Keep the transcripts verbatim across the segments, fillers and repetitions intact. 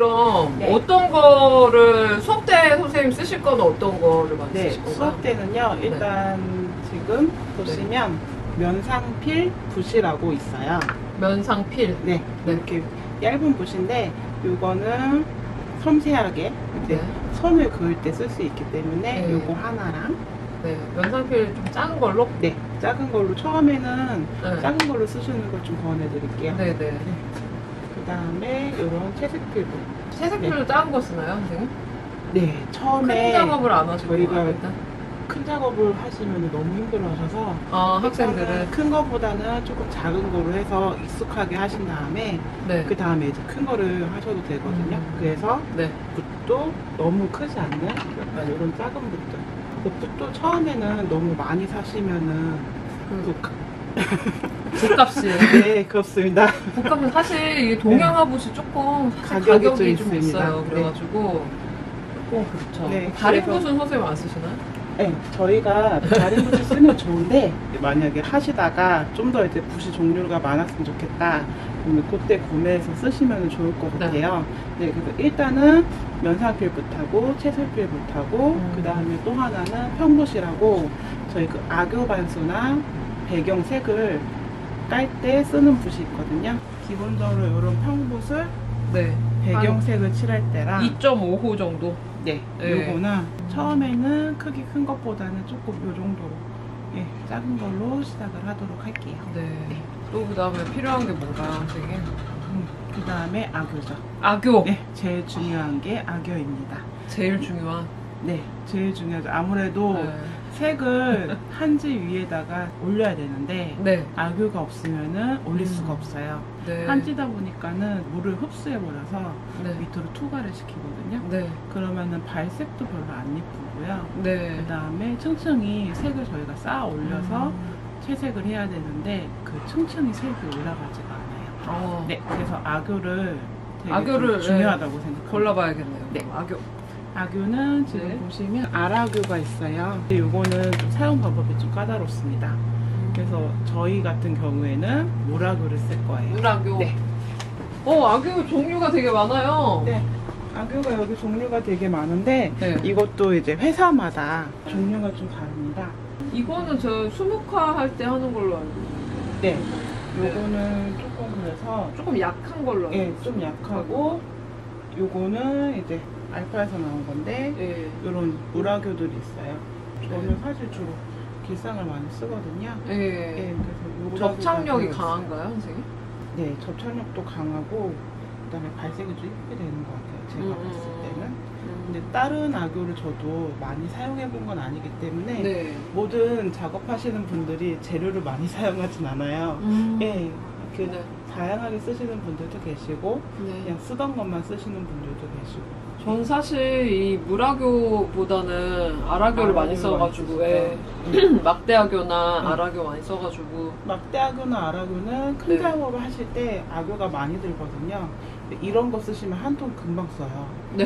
그럼 네. 어떤 거를 수업 때 선생님 쓰실 거는 어떤 거를 많이 네, 쓰실 건가요? 수업 때는요. 일단 지금 보시면 면상필 붓이라고 있어요. 면상필. 네, 네. 이렇게 얇은 붓인데 이거는 섬세하게 네, 네. 선을 그을 때 쓸 수 있기 때문에 네. 요거 하나랑 네. 면상필 좀 작은 걸로? 네, 작은 걸로 처음에는 네. 작은 걸로 쓰시는 걸 좀 권해드릴게요. 네네. 네. 그 다음에 이런 채색필 붓. 채색필로 네. 작은 거 쓰나요, 선생님? 네, 처음에 큰 작업을 안 하시고 저희가 일단? 큰 작업을 하시면 너무 힘들어하셔서 아, 학생들은? 일단은 큰 거보다는 조금 작은 거로 해서 익숙하게 하신 다음에 네. 그 다음에 이제 큰 거를 하셔도 되거든요. 음. 그래서 네. 붓도 너무 크지 않는 약간 이런 작은 붓들. 그 붓도 처음에는 너무 많이 사시면은 그, 그 붓값이. 네, 그렇습니다. 붓값은 사실 이게 동양화 붓이 조금 사실 가격이 가격이, 좀 좀 있습니다. 있어요. 네. 그래가지고 조금 그렇죠. 네, 다른 그래서- 붓은 선생님 안 쓰시나요? 네, 저희가 다른 붓을 쓰면 좋은데 만약에 하시다가 좀 더 이제 붓이 종류가 많았으면 좋겠다 그러면 그때 구매해서 쓰시면 좋을 것 네. 같아요. 네, 그래서 일단은 면상필 붓하고 채색필 붓하고 음. 그 다음에 또 하나는 평붓이라고 저희 그 악교 반수나 배경색을 깔 때 쓰는 붓이 있거든요. 기본적으로 이런 평붓을 네. 배경색을 칠할 때랑 이 점 오 호 정도? 네, 네. 요거는 처음에는 크기 큰 것보다는 조금 요 정도로 예, 작은 걸로 시작을 하도록 할게요. 네. 또 그 다음에 필요한 게 뭔가요, 선생님? 음, 그 다음에 악교죠. 악교! 네, 제일 중요한 게 악교입니다. 제일 중요한. 네, 제일 중요하죠. 아무래도 네. 색을 한지 위에다가 올려야 되는데 네. 악교가 없으면은 올릴 음. 수가 없어요. 네. 한지다 보니까는 물을 흡수해버려서 네. 밑으로 투과를 시키거든요. 네. 그러면은 발색도 별로 안 예쁘고요. 네. 그 다음에 층층이 색을 저희가 쌓아 올려서 음. 채색을 해야 되는데 그 층층이 색이 올라가지가 않아요. 어. 네, 그래서 악교를 되게 악교를, 좀 중요하다고 생각합니다. 골라봐야겠네요. 네. 악교. 악교는 지금 네. 보시면 알악교가 있어요. 근데 요거는 좀 사용 방법이 좀 까다롭습니다. 그래서 저희 같은 경우에는 물악교를 쓸 거예요. 물악교. 네. 어, 악교 종류가 되게 많아요. 네. 악교가 여기 종류가 되게 많은데 네. 이것도 이제 회사마다 종류가 좀 다릅니다. 이거는 저 수묵화 할 때 하는 걸로 알고 있는데. 네. 요거는 조금 그래서 조금 약한 걸로 알고 예, 있어요. 좀 약하고 요거는 이제 알파에서 나온 건데 예. 요런 물악교들이 있어요. 저는 사실 주로 길상을 많이 쓰거든요. 예. 예, 그래서 요 접착력이 물악교가 강한가요, 선생님? 네, 접착력도 강하고 그다음에 발색이 좀 예쁘게 되는 것 같아요. 제가 음, 봤을 때는. 음. 근데 다른 악교를 저도 많이 사용해 본 건 아니기 때문에 네. 모든 작업하시는 분들이 재료를 많이 사용하진 않아요. 음. 예, 이렇게 네. 다양하게 쓰시는 분들도 계시고 네. 그냥 쓰던 것만 쓰시는 분들도 계시고. 전 사실 이 물악교보다는 알악교를 많이 알악교를 써가지고, 많이 예. 막대악교나 응. 알악교 많이 써가지고. 막대악교나 알악교는 큰 네. 작업을 하실 때 악교가 많이 들거든요. 근데 이런 거 쓰시면 한 통 금방 써요. 네.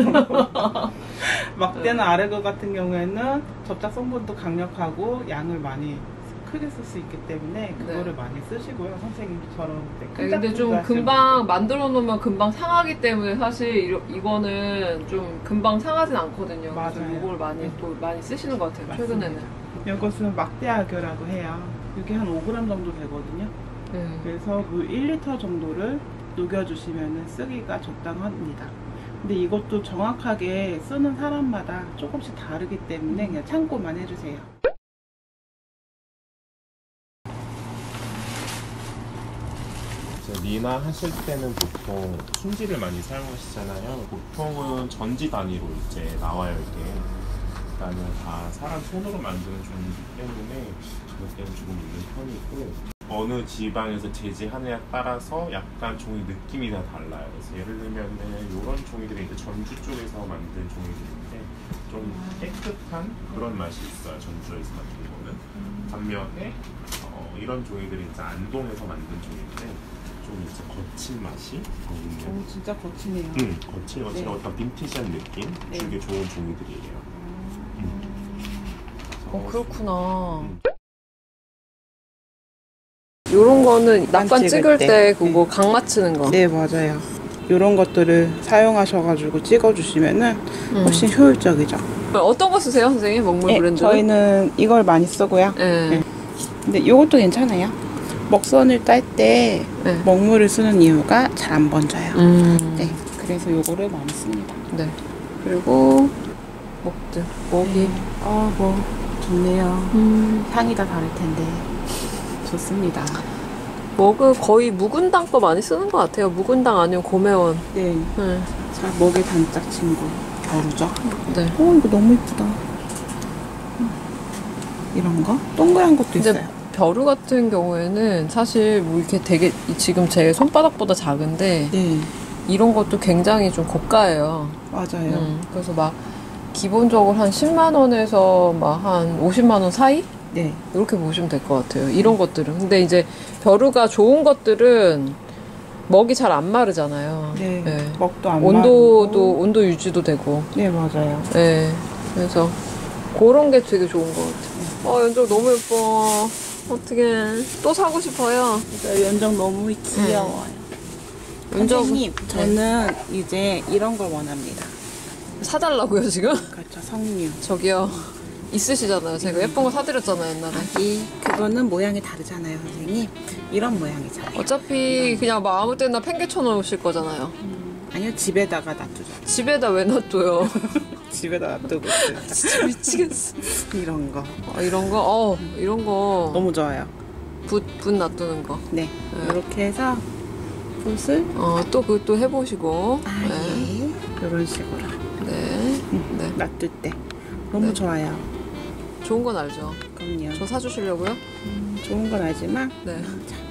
막대나 알악교 같은 경우에는 접착 성분도 강력하고 양을 많이 크게 쓸 수 있기 때문에 그거를 네. 많이 쓰시고요. 선생님처럼. 네, 큰 네, 근데 작품도 좀 하시고. 금방 만들어 놓으면 금방 상하기 때문에 사실 이러, 이거는 좀 금방 상하진 않거든요. 그래서 맞아요. 이걸 많이 네. 또 많이 쓰시는 것 같아요. 맞습니다. 최근에는. 이것은 막대악교라고 해요. 이게 한 오 그램 정도 되거든요. 네. 그래서 그 일 리터 정도를 녹여주시면 쓰기가 적당합니다. 근데 이것도 정확하게 쓰는 사람마다 조금씩 다르기 때문에 그냥 참고만 해주세요. 니나 하실 때는 보통 순지를 많이 사용하시잖아요. 보통은 전지 단위로 이제 나와요, 이게. 일단은 다 사람 손으로 만드는 종이기 때문에 그럴 때는 조금 있는 편이고, 어느 지방에서 제지하느냐에 따라서 약간 종이 느낌이 다 달라요. 그래서 예를 들면은 이런 종이들이 이제 전주 쪽에서 만든 종이들인데 좀 깨끗한 그런 맛이 있어요. 전주에서 만든 거는. 반면에 어, 이런 종이들이 이제 안동에서 만든 종인데 좀 이제 거친 맛이 더 있는. 오, 진짜 거치네요. 응, 거칠 거칠 네. 어떤 빈티지한 느낌 네. 주기 좋은 종이들이에요. 음. 어, 그렇구나. 음. 요런 거는 낙관 찍을 찍을 때. 때 그거 네. 각 맞추는 거. 네, 맞아요. 이런 것들을 사용하셔가지고 찍어주시면은 훨씬 효율적이죠. 어떤 거 쓰세요, 선생님? 먹물 네, 브랜드? 저희는 이걸 많이 쓰고요. 네. 네. 근데 이것도 괜찮아요. 먹선을 딸 때 네. 먹물을 쓰는 이유가 잘 안 번져요. 음. 네, 그래서 이거를 많이 씁니다. 네. 그리고 먹들. 먹이. 어, 뭐 좋네요. 음. 향이 다 다를 텐데 좋습니다. 먹을 거의 묵은당 거 많이 쓰는 것 같아요. 묵은당 아니면 고매원. 네, 네. 자 먹의 단짝 친구 겨루죠. 네. 어, 이거 너무 이쁘다. 이런 거 동그란 것도 근데 있어요. 벼루 같은 경우에는 사실 뭐 이렇게 되게 지금 제 손바닥보다 작은데 네, 이런 것도 굉장히 좀 고가예요. 맞아요. 음, 그래서 막 기본적으로 한 십만 원에서 막 한 오십만 원 사이? 네, 이렇게 보시면 될 것 같아요. 이런 것들은. 근데 이제 벼루가 좋은 것들은 먹이 잘 안 마르잖아요. 네, 네. 먹도 안 온도도 마르고. 온도 유지도 되고. 네, 맞아요. 네. 그래서 그런 게 되게 좋은 것 같아요. 어, 연정 너무 예뻐. 어떡해. 또 사고 싶어요. 진짜 연정 너무 귀여워요. 연정 선생님, 저는 이제 이런 걸 원합니다. 사달라고요, 지금? 그렇죠, 석류. 저기요. 있으시잖아요. 제가 예쁜 거 사드렸잖아요, 옛날에. 이 그거는 모양이 다르잖아요, 선생님. 이런 모양이 잘해요. 어차피 그냥 막 아무 때나 팽개쳐 놓으실 거잖아요. 아니요, 집에다가 놔두죠. 집에다 왜 놔둬요? 집에다 놔두고 있어요. 진짜 미치겠어. 이런 거 아, 이런 거? 어, 이런 거. 너무 좋아요. 붓, 붓 놔두는 거. 네, 네. 이렇게 해서 붓을 어, 또 그것도 해보시고. 아예 네. 이런 식으로 네. 네. 놔둘 때 너무 네. 좋아요. 좋은 건 알죠. 그럼요. 저 사주시려고요? 음, 좋은 건 알지만 네. 자,